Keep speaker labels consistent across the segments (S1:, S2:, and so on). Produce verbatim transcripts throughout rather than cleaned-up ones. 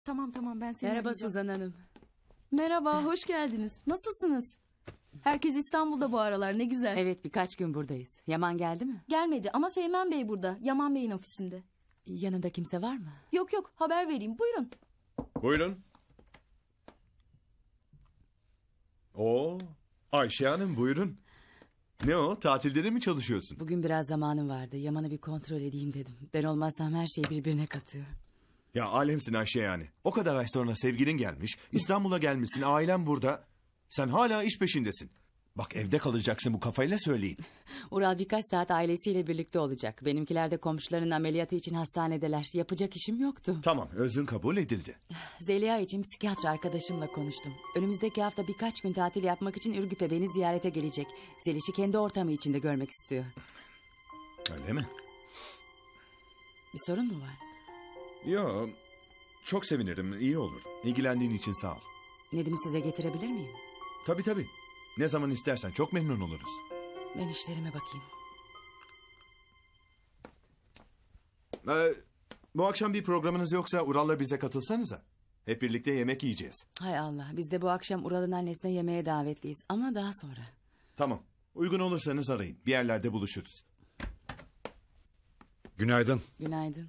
S1: Tamam tamam ben seni
S2: Merhaba
S1: arayacağım.
S2: Suzan Hanım.
S1: Merhaba, hoş geldiniz. Nasılsınız? Herkes İstanbul'da bu aralar, ne güzel.
S2: Evet, birkaç gün buradayız. Yaman geldi mi?
S1: Gelmedi ama Seymen Bey burada, Yaman Bey'in ofisinde.
S2: Yanında kimse var mı?
S1: Yok yok, haber vereyim, buyurun.
S3: Buyurun. Oo, Ayşe Hanım buyurun. Ne o, tatilde de mi çalışıyorsun?
S2: Bugün biraz zamanım vardı. Yaman'ı bir kontrol edeyim dedim. Ben olmazsam her şey birbirine katıyor.
S3: Ya alemsin Ayşe yani. O kadar ay sonra sevgilin gelmiş, İstanbul'a gelmişsin, ailen burada. Sen hala iş peşindesin. Bak evde kalacaksın bu kafayla söyleyin.
S2: Ural birkaç saat ailesiyle birlikte olacak. Benimkiler de komşularının ameliyatı için hastanedeler. Yapacak işim yoktu.
S3: Tamam, özün kabul edildi.
S2: Zeliha için psikiyatr arkadaşımla konuştum. Önümüzdeki hafta birkaç gün tatil yapmak için Ürgüp'e beni ziyarete gelecek. Zeliş'i kendi ortamı içinde görmek istiyor.
S3: Öyle mi?
S2: Bir sorun mu var?
S3: Yo, çok sevinirim, iyi olur. İlgilendiğin için sağ ol.
S2: Nedim'i size getirebilir miyim?
S3: Tabii tabii. Ne zaman istersen çok memnun oluruz.
S2: Ben işlerime bakayım.
S3: Ee, bu akşam bir programınız yoksa Ural'la bize katılsanıza. Hep birlikte yemek yiyeceğiz.
S2: Hay Allah, biz de bu akşam Ural'ın annesine yemeğe davetliyiz ama daha sonra.
S3: Tamam. Uygun olursanız arayın. Bir yerlerde buluşuruz.
S4: Günaydın.
S2: Günaydın.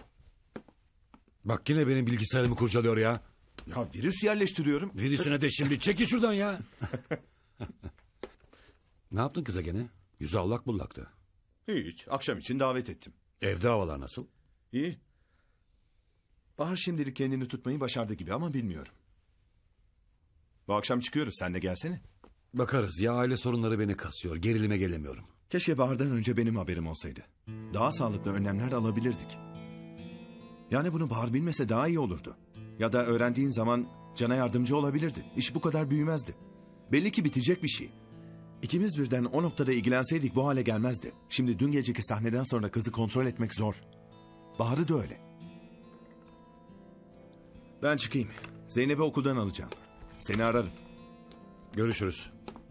S4: Bak yine benim bilgisayarımı kurcalıyor ya.
S3: Ya virüs yerleştiriyorum.
S4: Virüsüne de şimdi çekil şuradan ya. Ne yaptın kıza gene? Yüzü allak bullaktı.
S3: Hiç. Akşam için davet ettim.
S4: Evde havalar nasıl?
S3: İyi. Bahar şimdilik kendini tutmayı başardı gibi ama bilmiyorum. Bu akşam çıkıyoruz. Sen de gelsene.
S4: Bakarız ya, aile sorunları beni kasıyor. Gerilime gelemiyorum.
S3: Keşke Bahar'dan önce benim haberim olsaydı. Daha sağlıklı önlemler alabilirdik. Yani bunu Bahar bilmese daha iyi olurdu. Ya da öğrendiğin zaman Can'a yardımcı olabilirdi. İş bu kadar büyümezdi. Belli ki bitecek bir şey. İkimiz birden o noktada ilgilenseydik bu hale gelmezdi. Şimdi dün geceki sahneden sonra kızı kontrol etmek zor. Bahar'ı da öyle. Ben çıkayım. Zeynep'i okuldan alacağım. Seni ararım.
S4: Görüşürüz.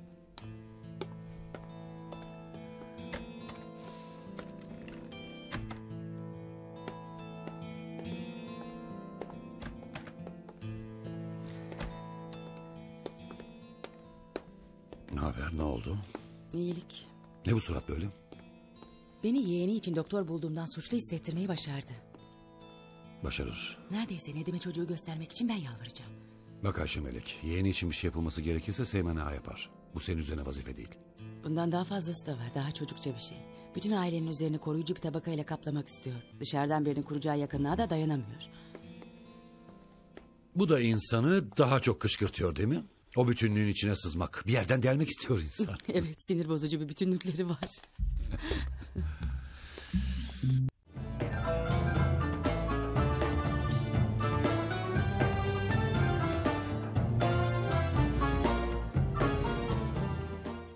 S4: Ne haber, ne oldu?
S2: İyilik.
S4: Ne bu surat böyle?
S2: Beni yeğeni için doktor bulduğumdan suçlu hissettirmeyi başardı.
S4: Başarır.
S2: Neredeyse Nedim'e çocuğu göstermek için ben yalvaracağım.
S4: Bak Ayşe Melek, yeğeni için bir şey yapılması gerekirse Seymen Ağa yapar. Bu senin üzerine vazife değil.
S2: Bundan daha fazlası da var, daha çocukça bir şey. Bütün ailenin üzerini koruyucu bir tabakayla kaplamak istiyor. Dışarıdan birinin kuracağı yakınlığa da dayanamıyor.
S4: Bu da insanı daha çok kışkırtıyor değil mi? O bütünlüğün içine sızmak, bir yerden delmek istiyor insan.
S2: Evet, sinir bozucu bir bütünlükleri var.